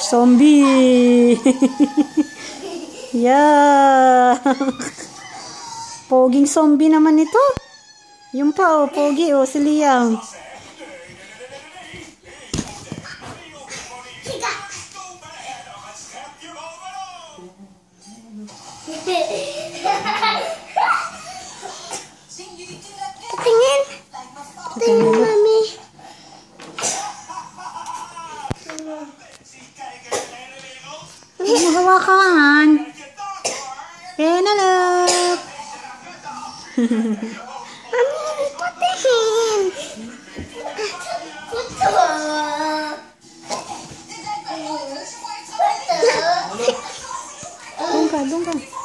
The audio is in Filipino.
Zombie! Yeah! Poging zombie naman ito. Yung pa, oh, pogi, oh, si Liam. Tingin. Tingin, mami. Hawakan. Penelope. Mami, patingin. Doon ka.